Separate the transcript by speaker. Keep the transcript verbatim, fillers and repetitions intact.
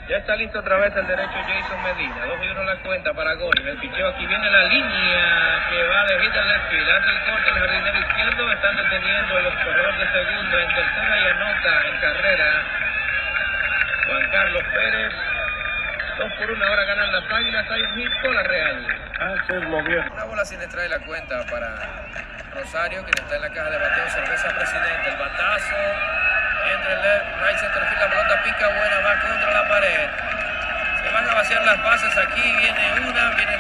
Speaker 1: Ya está listo otra vez el derecho Jason Medina. Dos y uno la cuenta para Gorin. El picheo aquí viene la línea que va de hit al desfile. Hace el corte, el jardinero izquierdo. Están deteniendo los corredores de segundo en tercera y anota en carrera Juan Carlos Pérez. Dos por una, ahora ganan las Águilas. Hay un hit con la Real.
Speaker 2: Hacerlo bien.
Speaker 3: Una bola sin entrar y la cuenta para Rosario, que está en la caja de bateo. Cerveza Presidente. El batazo entre el left, right center field. La pelota pica buena, va contra la pared. Se van a vaciar las bases aquí. Viene una, viene